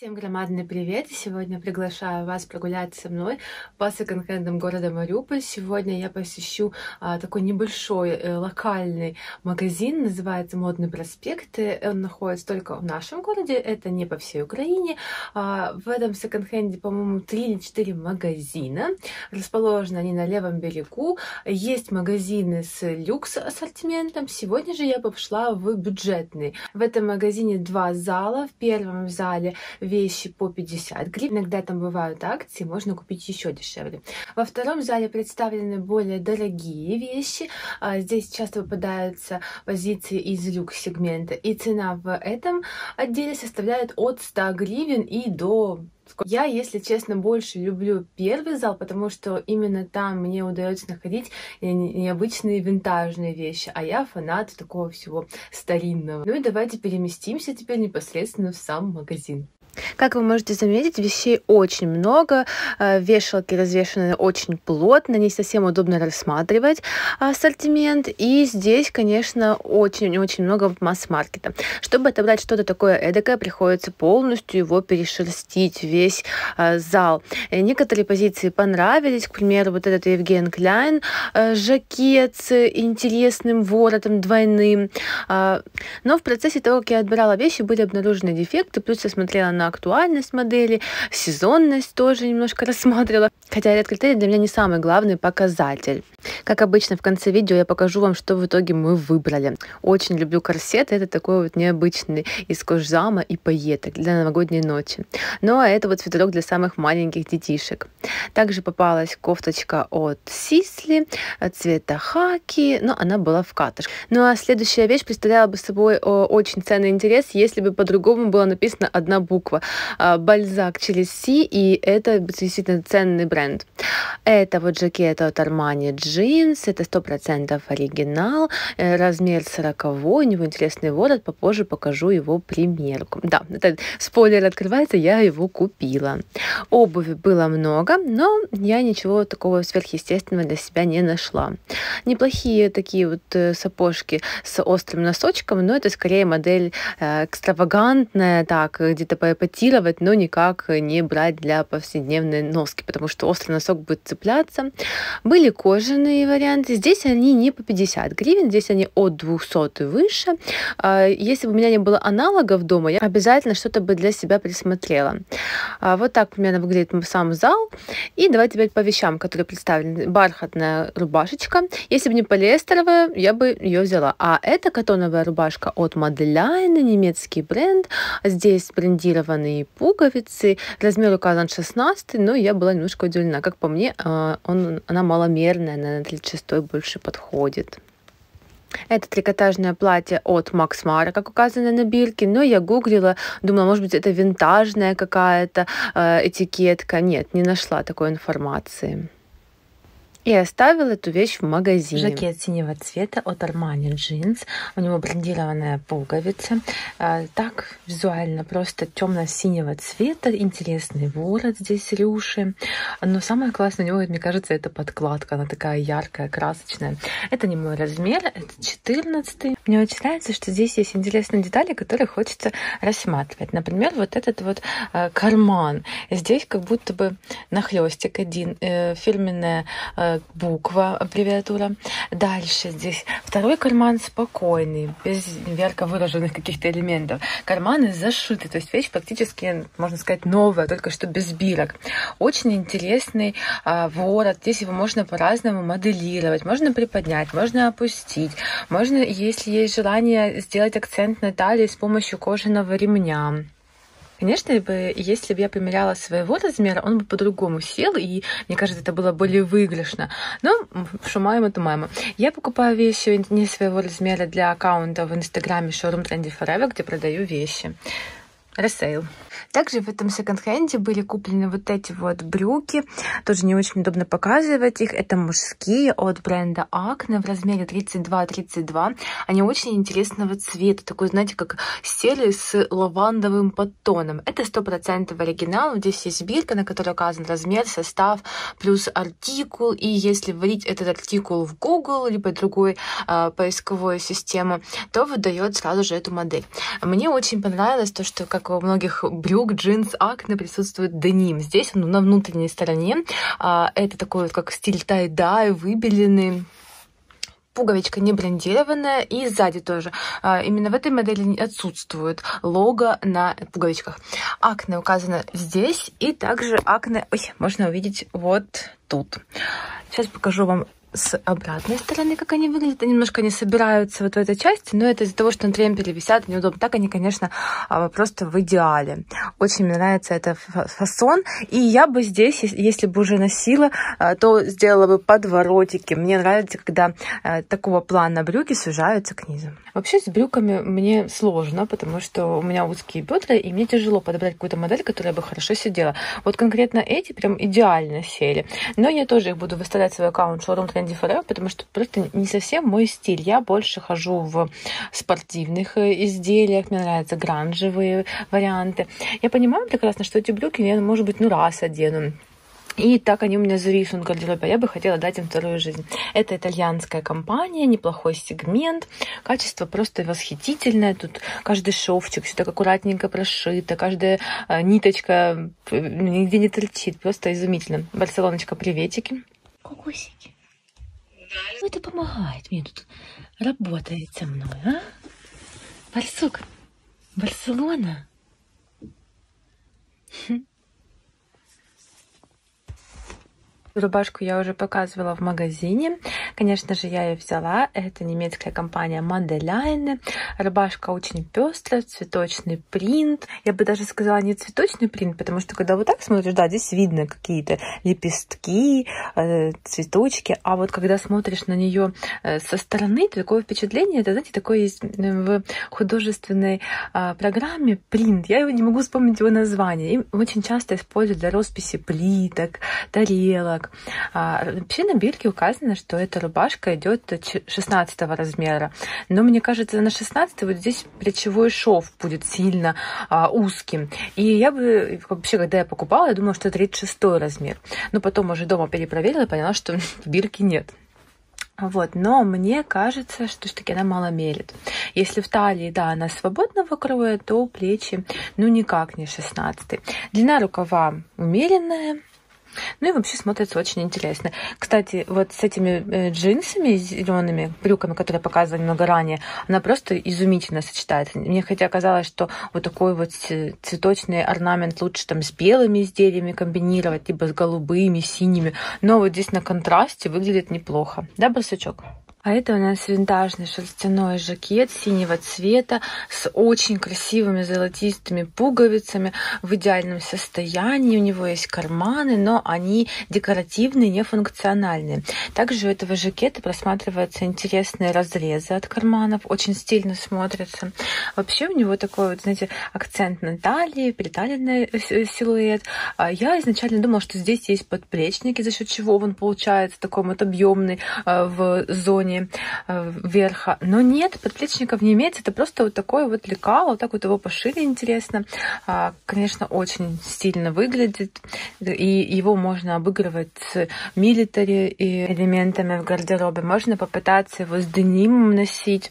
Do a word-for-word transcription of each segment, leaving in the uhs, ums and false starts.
Всем громадный привет! Сегодня приглашаю вас прогуляться со мной по секонд-хендам города Мариуполь. Сегодня я посещу а, такой небольшой э, локальный магазин, называется Модный проспект. Он находится только в нашем городе, это не по всей Украине. А, в этом секонд-хенде, по-моему, три или четыре магазина. Расположены они на левом берегу. Есть магазины с люкс-ассортиментом. Сегодня же я пошла в бюджетный. В этом магазине два зала. В первом зале вещи по пятьдесят гривен. Иногда там бывают акции, можно купить еще дешевле. Во втором зале представлены более дорогие вещи. Здесь часто попадаются позиции из люкс-сегмента. И цена в этом отделе составляет от ста гривен и до... Я, если честно, больше люблю первый зал, потому что именно там мне удается находить необычные винтажные вещи, а я фанат такого всего старинного. Ну и давайте переместимся теперь непосредственно в сам магазин. Как вы можете заметить, вещей очень много, вешалки развешаны очень плотно, не совсем удобно рассматривать ассортимент. И здесь, конечно, очень-очень много масс-маркета. Чтобы отобрать что-то такое эдакое, приходится полностью его перешерстить, весь зал. Некоторые позиции понравились, к примеру, вот этот Евген Кляйн жакет с интересным воротом двойным. Но в процессе того, как я отбирала вещи, были обнаружены дефекты, плюс я смотрела на актуальность модели, сезонность тоже немножко рассматривала. Хотя редколь для меня не самый главный показатель. Как обычно, в конце видео я покажу вам, что в итоге мы выбрали. Очень люблю корсет. Это такой вот необычный из кожзама и пайеток для новогодней ночи. Ну а это вот свитерок для самых маленьких детишек. Также попалась кофточка от Сисли цвета хаки, но она была в катышке. Ну а следующая вещь представляла бы собой очень ценный интерес, если бы по-другому была написана одна буква. Бальзак Челси, и это действительно ценный бренд. Это вот жакет от Armani Jeans, это сто процентов оригинал, размер сороковой, у него интересный ворот, попозже покажу его примерку. Да, это спойлер открывается, я его купила. Обуви было много, но я ничего такого сверхъестественного для себя не нашла. Неплохие такие вот сапожки с острым носочком, но это скорее модель экстравагантная, так, где-то поэпатировать, но никак не брать для повседневной носки, потому что острый носок будет цепляться. Были кожаные варианты. Здесь они не по пятьдесят гривен, здесь они от двухсот и выше. Если бы у меня не было аналогов дома, я обязательно что-то бы для себя присмотрела. Вот так примерно выглядит сам зал. И давайте теперь по вещам, которые представлены. Бархатная рубашечка. Если бы не полиэстеровая, я бы ее взяла. А это катоновая рубашка от Modeline, немецкий бренд. Здесь брендированные пуговицы. Размер указан шестнадцатый, но я была немножко удивлена. Как по мне, он, она маломерная, на тридцать шестой больше подходит. Это трикотажное платье от Max Mara, как указано на бирке, но я гуглила, думала, может быть, это винтажная какая-то э, этикетка. Нет, не нашла такой информации. И оставила эту вещь в магазине. Жакет синего цвета от Armani Jeans. У него брендированная пуговица. Так визуально просто темно-синего цвета. Интересный ворот здесь рюши. Но самое классное у него, мне кажется, это подкладка. Она такая яркая, красочная. Это не мой размер, это четырнадцатый. Мне очень нравится, что здесь есть интересные детали, которые хочется рассматривать. Например, вот этот вот карман. Здесь как будто бы нахлестик один. Фирменная буква, аббревиатура. Дальше здесь второй карман спокойный, без ярко выраженных каких-то элементов. Карманы зашиты, то есть вещь практически, можно сказать, новая, только что без бирок. Очень интересный а, ворот. Здесь его можно по-разному моделировать. Можно приподнять, можно опустить. Можно, если есть желание, сделать акцент на талии с помощью кожаного ремня. Конечно, если бы я примеряла своего размера, он бы по-другому сел, и мне кажется, это было более выигрышно. Но что маемо, то маемо. Я покупаю вещи не своего размера для аккаунта в инстаграме Showroom Trendy Forever, где продаю вещи. Ресейл. Также в этом секонд-хенде были куплены вот эти вот брюки. Тоже не очень удобно показывать их. Это мужские от бренда Acne в размере тридцать два тридцать два. Они очень интересного цвета. Такой, знаете, как серый с лавандовым подтоном. Это сто процентов оригинал. Здесь есть бирка, на которой указан размер, состав, плюс артикул. И если вводить этот артикул в Google, либо другую э, поисковую систему, то выдает сразу же эту модель. Мне очень понравилось то, что, как у многих брюк, лук джинс Acne присутствует деним. Здесь он на внутренней стороне. Это такой вот как стиль тай-дай, выбеленный. Пуговичка не брендированная, и сзади тоже. Именно в этой модели отсутствует лого на пуговичках. Acne указано здесь, и также Acne, ой, можно увидеть вот тут. Сейчас покажу вам с обратной стороны, как они выглядят. Они немножко не собираются вот в этой части, но это из-за того, что на тремпере висят, неудобно. Так они, конечно, просто в идеале. Очень мне нравится этот фасон. И я бы здесь, если бы уже носила, то сделала бы подворотики. Мне нравится, когда такого плана брюки сужаются к низу. Вообще с брюками мне сложно, потому что у меня узкие бедра, и мне тяжело подобрать какую-то модель, которая бы хорошо сидела. Вот конкретно эти прям идеально сели. Но я тоже их буду выставлять в свой аккаунт Showroom Trendy Forever, потому что просто не совсем мой стиль. Я больше хожу в спортивных изделиях, мне нравятся гранжевые варианты. Я понимаю прекрасно, что эти брюки я, может быть, ну раз одену. И так они у меня зависнут в гардеробе. Я бы хотела дать им вторую жизнь. Это итальянская компания, неплохой сегмент. Качество просто восхитительное. Тут каждый шовчик все так аккуратненько прошито. Каждая ниточка нигде не торчит. Просто изумительно. Барселоночка, приветики. Кукусики. Ну, это помогает мне тут. Работает со мной, а? Барсук. Барселона. Рубашку я уже показывала в магазине. Конечно же, я ее взяла. Это немецкая компания Madeleine. Рубашка очень пестрая, цветочный принт. Я бы даже сказала не цветочный принт, потому что когда вот так смотришь, да, здесь видно какие-то лепестки, э, цветочки. А вот когда смотришь на нее э, со стороны, такое впечатление, это, знаете, такое есть в художественной э, программе принт. Я его не могу вспомнить его название. Им очень часто используют для росписи плиток, тарелок. А, вообще на бирке указано, что эта рубашка идет шестнадцатого размера. Но мне кажется, на шестнадцатый вот здесь плечевой шов будет сильно а, узким. И я бы вообще, когда я покупала, я думала, что тридцать шестой размер. Но потом уже дома перепроверила и поняла, что в бирке нет. Вот, но мне кажется, что все-таки она мало мерит. Если в талии, да, она свободного кроя, то плечи, ну, никак не шестнадцатый. Длина рукава умеренная. Ну и вообще смотрится очень интересно. Кстати, вот с этими джинсами зелеными, брюками, которые я показывала немного ранее, она просто изумительно сочетается. Мне хотя казалось, что вот такой вот цветочный орнамент лучше там с белыми изделиями комбинировать, либо с голубыми, синими. Но вот здесь на контрасте выглядит неплохо. Да, барсучок? А это у нас винтажный шерстяной жакет синего цвета с очень красивыми золотистыми пуговицами в идеальном состоянии. У него есть карманы, но они декоративные, не функциональные. Также у этого жакета просматриваются интересные разрезы от карманов, очень стильно смотрятся. Вообще у него такой вот, знаете, акцент на талии, приталенный силуэт. Я изначально думала, что здесь есть подплечники, за счет чего он получается такой вот объемный в зоне верха. Но нет, подплечников не имеется. Это просто вот такое вот лекало. Вот так вот его пошили, интересно. Конечно, очень стильно выглядит. И его можно обыгрывать с милитари и элементами в гардеробе. Можно попытаться его с денимом носить.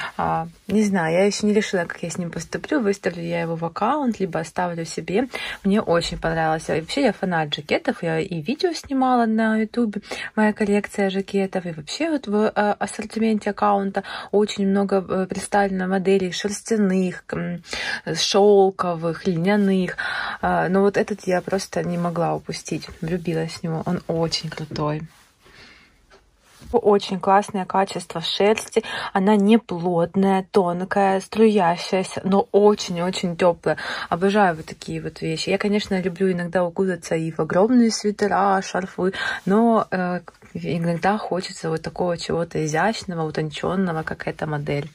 Не знаю, я еще не решила, как я с ним поступлю. Выставлю я его в аккаунт, либо оставлю себе. Мне очень понравилось. И вообще я фанат жакетов. Я и видео снимала на ютубе. Моя коллекция жакетов. И вообще вот в ассортименте аккаунта очень много представлено моделей шерстяных, шелковых, льняных. Но вот этот я просто не могла упустить. Влюбилась в него. Он очень крутой. Очень классное качество шерсти. Она не плотная, тонкая, струящаяся, но очень-очень теплая. Обожаю вот такие вот вещи. Я, конечно, люблю иногда укутаться и в огромные свитера, шарфы, но э, иногда хочется вот такого чего-то изящного, утонченного, как эта модель.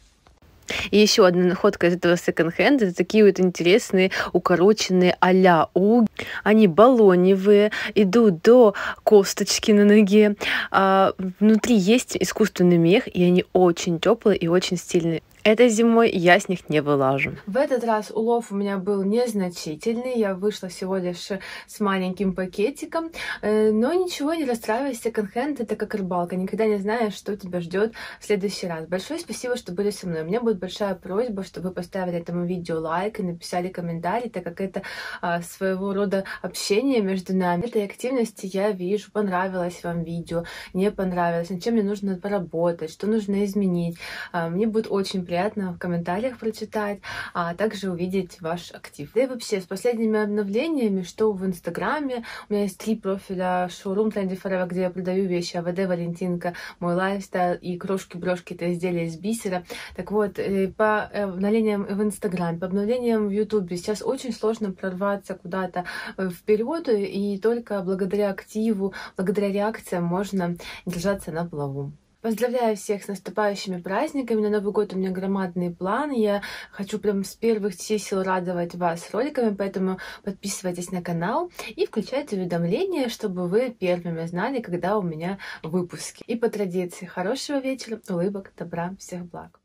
И еще одна находка из этого секонд-хенда. Это такие вот интересные укороченные а-ля уги. Они баллоневые, идут до косточки на ноге. А внутри есть искусственный мех, и они очень теплые и очень стильные. Этой зимой я с них не вылажу. В этот раз улов у меня был незначительный, я вышла всего лишь с маленьким пакетиком, но ничего, не расстраивайся, секонд-хенд — это как рыбалка, никогда не знаешь, что тебя ждет в следующий раз. Большое спасибо, что были со мной. У меня будет большая просьба, чтобы вы поставили этому видео лайк и написали комментарий, так как это а, своего рода общение между нами. Этой активности я вижу, понравилось вам видео, не понравилось, над чем мне нужно поработать, что нужно изменить. А, мне будет очень приятно в комментариях прочитать, а также увидеть ваш актив. Да и вообще, с последними обновлениями, что в Инстаграме, у меня есть три профиля: шоурум Trendy Forever, где я продаю вещи, АВД Валентинка, мой лайфстайл и крошки-брошки — это изделия из бисера. Так вот, по обновлениям в Инстаграме, по обновлениям в Ютубе сейчас очень сложно прорваться куда-то вперед, и только благодаря активу, благодаря реакциям можно держаться на плаву. Поздравляю всех с наступающими праздниками. На Новый год у меня громадные планы. Я хочу прям с первых чисел радовать вас роликами, поэтому подписывайтесь на канал и включайте уведомления, чтобы вы первыми знали, когда у меня выпуски. И по традиции, хорошего вечера, улыбок, добра, всех благ.